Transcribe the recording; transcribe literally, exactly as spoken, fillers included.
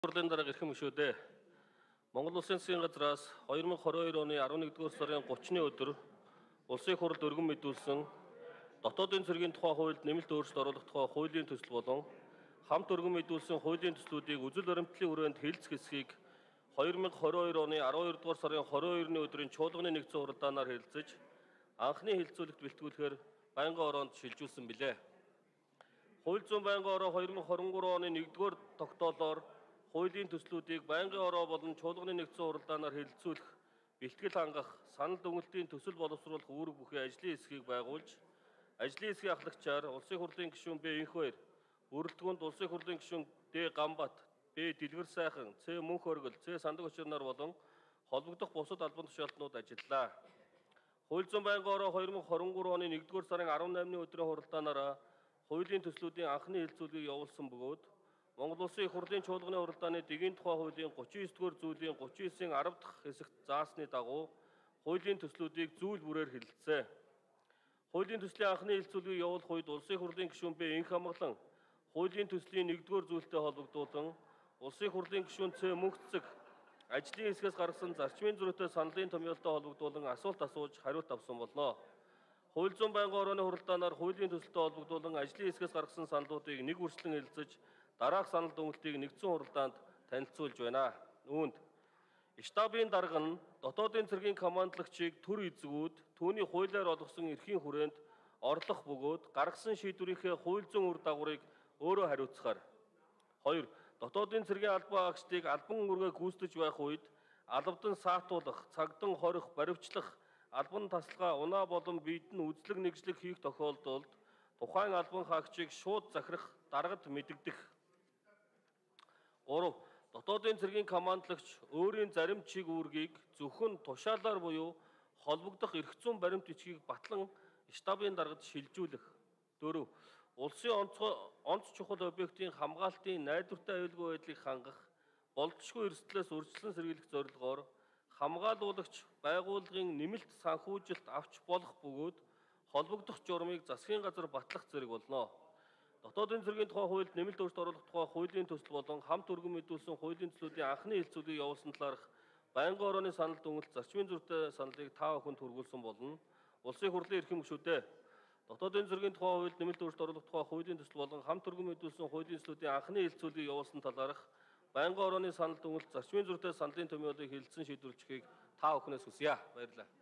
Хурлын дарга эрхэм гишүүдээ Монгол Улсын засгийн газраас two thousand twenty-two оны eleven-р сарын thirty-ны өдөр улсын хурлд өргөн мэдүүлсэн дотоодын цэргийн тухай хуульд нэмэлт өөрчлөлт оруулах тухай хуулийн төсөл болон хамт өргөн мэдүүлсэн хуулийн төслүүдийг үзэл баримтлалын хүрээнд хэлэлцэх хэсгийг two thousand twenty-two оны twelve-р сарын twenty-second-ны өдрийн чуулганы нэгдсэн хуралдаанаар хэлэлцэж анхны хэлэлцүүлэгт бэлтгүүлэхээр байнгын ороонд шилжүүлсэн билээ. Хууль зүйн байнгын ороо two thousand twenty-three оны нэгдүгээр тогтоолоор хуулийн төслүүдийг байнгын ороо болон чуулганы нэгдсэн хуралдаанаар хэлэлцүүлэх, бэлтгэл хангах, санал дүгнэлтийн төсөл боловсруулах үүрэг бүхий ажлын хэсгийг байгуулж, ажлын хэсгийн ахлагчаар улсын хурлын гишүүн Б Энх баяр, бүрэлдэхүүнд улсын хурлын гишүүн Д Гамбат, Б Дэлгэр сайхан, Ц Мөнх оргил, Ц Сандаг очир нар болон холбогдох бусад албан тушаалтнууд ажиллаа. Хууль зүйн байнгын ороо two thousand twenty-three оны нэгдүгээр сарын eighteen-ны өдрийн хуралдаанаараа хуулийн төслүүдийн анхны хэлэлцүүлгийг явуулсан бөгөөд Монгол Улсын их хурлын чуулганы хуралдааны дэгийн тухай хуулийн thirty-nine-р зүйлийн thirty-nine-ийн ten дахь хэсэгт заасны дагуу хуулийн төслүүдийг зүйл бүрээр хэлэлцээ. Хуулийн төслийн анхны хэлэлцүүлгийг явуулах үед улсын хурлын гишүүн Б Энх амгалан хуулийн төслийн нэгдүгээр зүйлтэй холбогдуулан улсын хурлын гишүүн Ц Мөнх цэцэг ажлын хэсгээс гаргасан зарчмын зөрүүтэй саналын томьёолтой холбогдуулан асуулт асууж хариулт авсан болно. Хууль зүйн байнгын орооны хуралдаанаар хуулийн төсөлтэй холбогдуулан ажлын хэсгээс гаргасан саналуудыг нэг үрслэн хэлэлцэж дараах санал дүгнэлтийг нэгдсэн хуралдаанд танилцуулж байна. Үүнд штабын дарга нь дотоодын цэргийн командлагчийг төр эзгүүд түүний хуулиар олгосон эрхийн хүрээнд орлох бөгөөд гаргасан шийдвэрийнхээ хууль зүйн үр дагаврыг өөрөө хариуцахаар. Хоёр Дотоодын цэргийн албан агчдыг албан үүргээ гүйцэтгэж байх үед албадан саатуулах, цагдан хорих, баривчлах, албан тасалгаа унаа болон биедэн үзлэг нэгжлэг хийх тохиолдолд тухайн албан хаагчийг шууд захирах даргад мэдэгдэх. Гурав Дотоодын цэргийн командлагч өөрийн зарим чиг үүргийг зөвхөн тушаалаар буюу холбогдох эрх зүйн баримт бичгийг батлан штабын даргад шилжүүлэх. Дөрөв Улсын онцгой онц чухал объектын хамгаалтын найдвартай аюулгүй байдлыг хангах, болзошгүй эрсдлээс үржилсэн сэргийлэх зорилгоор хамгаалуулагч байгууллагын нэмэлт санхүүжилт авч болох бөгөөд холбогдох журмыг засгийн газар батлах зэрэг болно. Дотоодын цэргийн тухай хуульд нэмэлт өөрчлөлт оруулах тухай хуулийн төсөл болон хамт өргөн мэдүүлсэн хуулийн төслүүдийн анхны хэлэлцүүлгийг явуулсан талаарх байнгын орооны санал дүгнэлт зарчмын зөрүүтэй саналыг та бүхэнд хүргүүлсэн болно. Улсын хурлын эрхэм гишүүдээ Дотоодын цэргийн тухай хуульд нэмэлт өөрчлөлт оруулах тухай хуулийн төсөл болон хамт өргөн мэдүүлсэн хуулийн төслүүдийн анхны хэлэлцүүлгийг явуулсан талаарх байнгын орооны санал дүгнэлт зарчмын зөрүүтэй саналын томьёолыг хэлэлцэн шийдвэрлэхийг та бүхнээс хүсье. Баярлалаа.